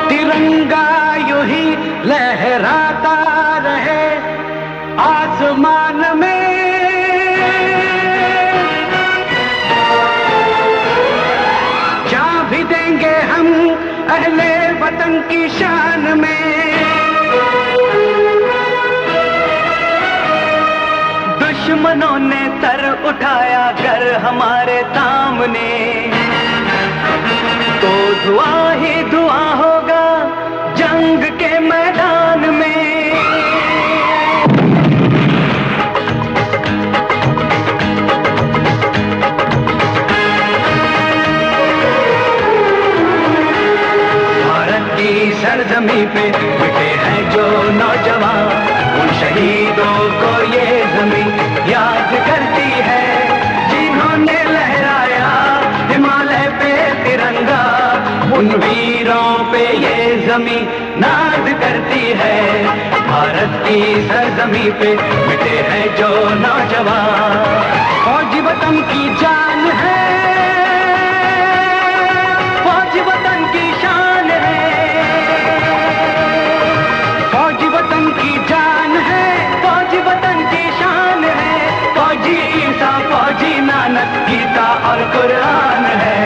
तिरंगा यूं ही लहराता रहे आसमान में। जा भी देंगे हम अहले वतन की शान में। दुश्मनों ने सर उठाया कर हमारे सामने, तो धुआं ही धुआं होगा जंग के मैदान में। भारत की सरजमी पे मिटे हैं जो नौजवान, उन शहीदों को ये जमीन याद करती है जिन्होंने लहराया हिमालय पे तिरंगा। उन वीरों पे ये जमीन नाज करती है। भारत की सरजमी पे मिटे हैं जो नौजवान, फौजी वतन की जान है, फौजी वतन की शान है, फौजी वतन की जान है, फौजी वतन की शान है। फौजी ईसा, फौजी नानक, गीता और कुरान है।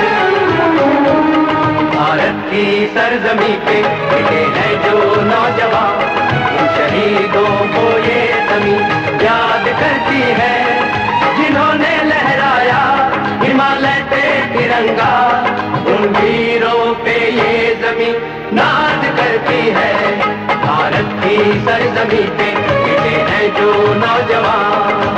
भारत की सरजमी पे मिटे हैं जो नौजवान, उन शहीदों को ये जमीन याद करती है जिन्होंने लहराया हिमालय पे तिरंगा। उन वीरों पे ये जमीन नाज करती है। भारत की सरजमी पे मिटे हैं जो नौजवान।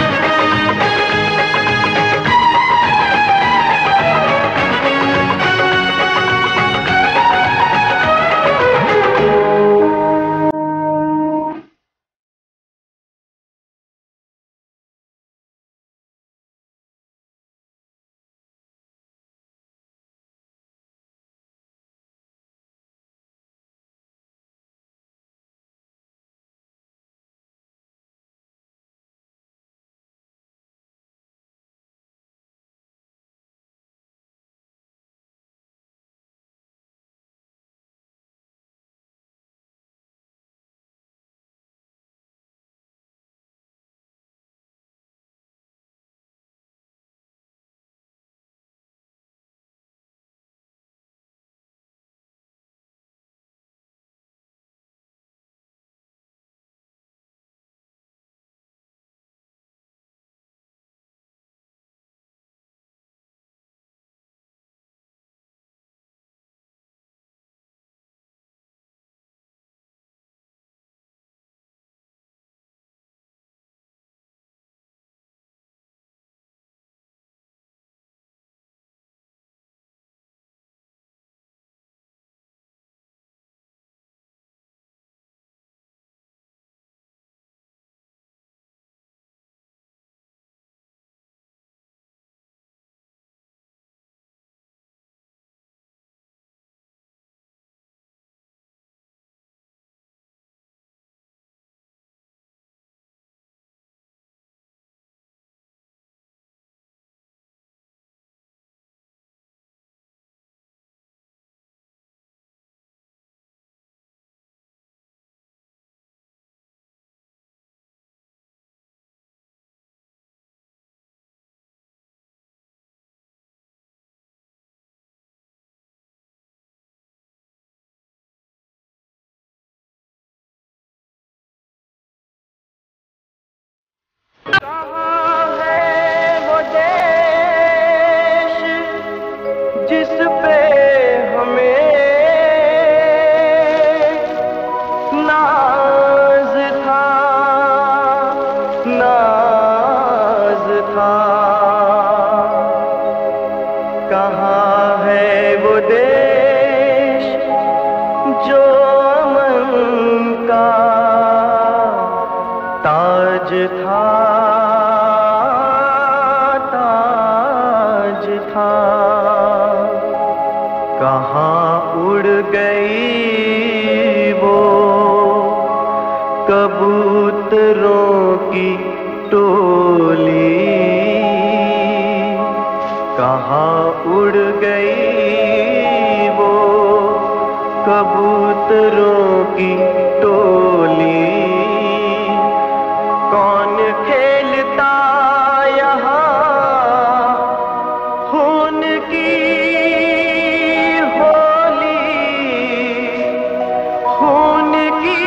कहाँ है वो देश जिस पे हमें नाज था, नाज था। कहाँ है वो देश जो अमन का ताज था, ताज था। कहाँ उड़ गई वो कबूतरों की टोली, कहाँ उड़ गई वो कबूतरों की टोली, कौन खेलता यहाँ खून की होली, खून की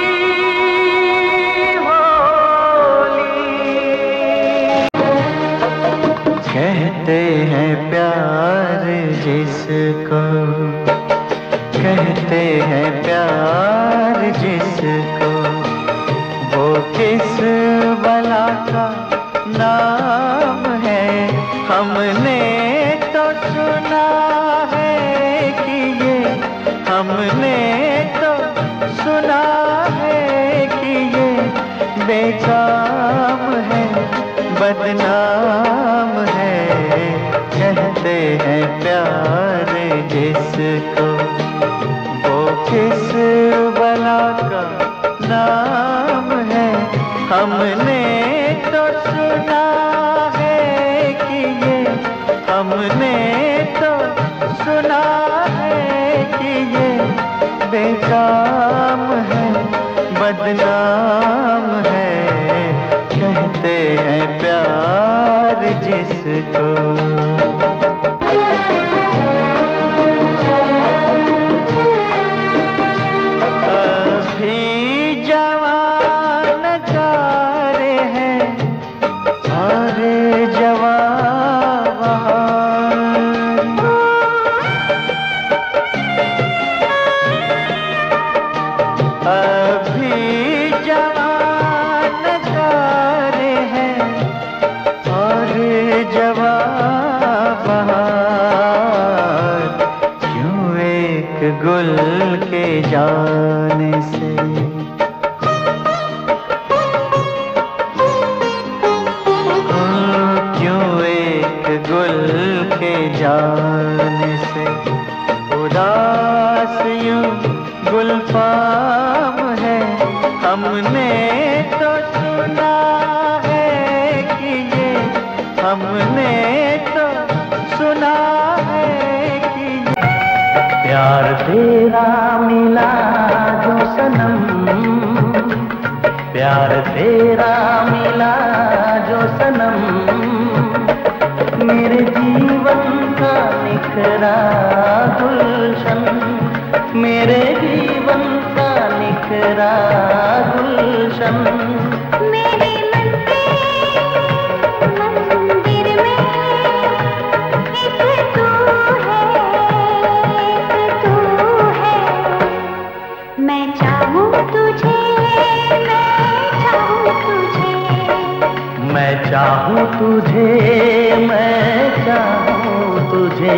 होली। कहते हैं प्यार जिसको, कहते हैं प्यार जिसको, वो किस बला का नाम है। हमने तो सुना है कि ये, हमने तो सुना है कि ये बेकाम है, बदनाम है। कहते हैं प्यार जिसको, वो किस बला का नाम है। हमने तो सुना है कि ये, हमने तो सुना है कि ये बेकाम है, बदनाम है। कहते हैं प्यार जिसको। गुल के जाने से, क्यों एक गुल के जाने से उदास यूं गुलफाम है। हमने तो सुना है कि ये, हमने तो सुना है कि प्यार तेरा मिला जो सनम, प्यार तेरा मिला जो सनम, मेरे जीवन का निखरा गुलशन, मेरे जीवन का निखरा गुलशन। मेरे मन के मंदिर में एक तू है, मैं चाहूँ तुझे, मैं चाहूँ तुझे, मैं चाहूँ तुझे, मैं चाहूँ तुझे।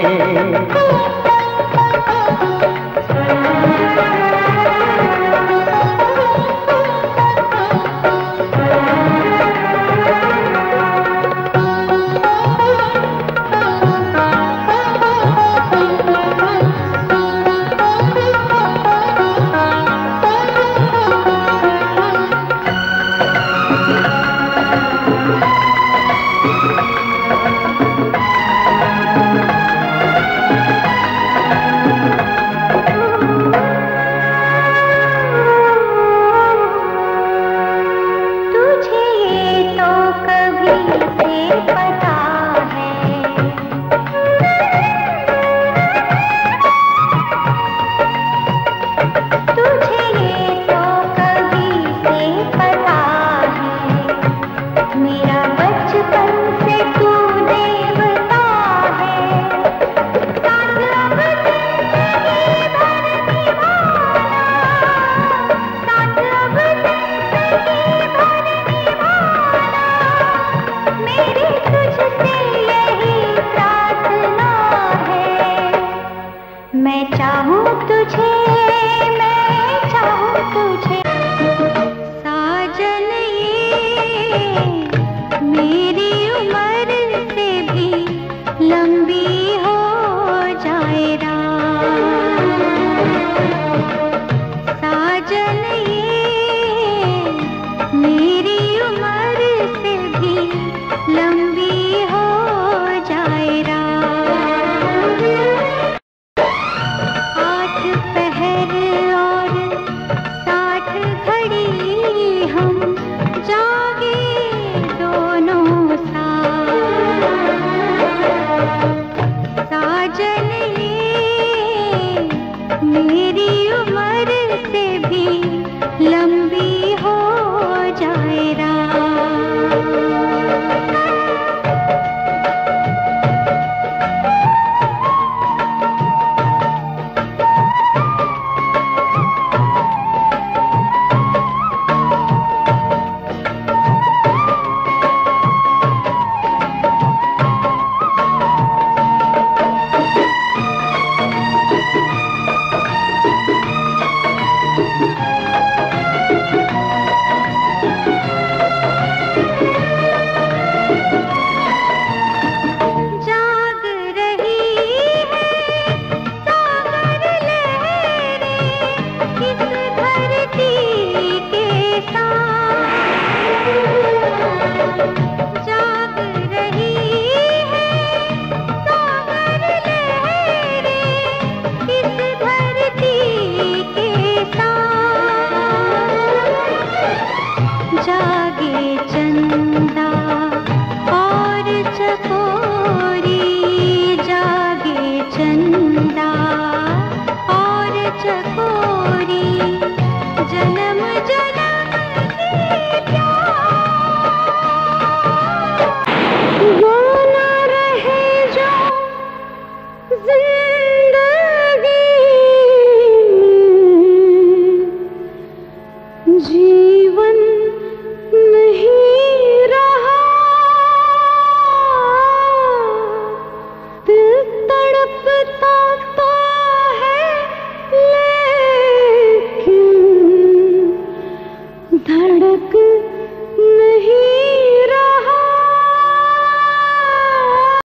मैं चाहूँ तुझे, मैं चाहूँ तुझे, साजन ये मेरी उम्र से भी लंबी हो जाए रात, साजन ये मेरी उम्र से भी लंबी हो जाए रात। हाथ पे मेरी उम्र से भी लंबी हो जाए रात। जागे चंदा और चकोरी, जागे चंदा और चकोरी, जन्म जन्म की प्यार वो न रहे जो जिंदगी जीवन नहीं रहा, दिल तड़पता तो है लेकिन धड़क नहीं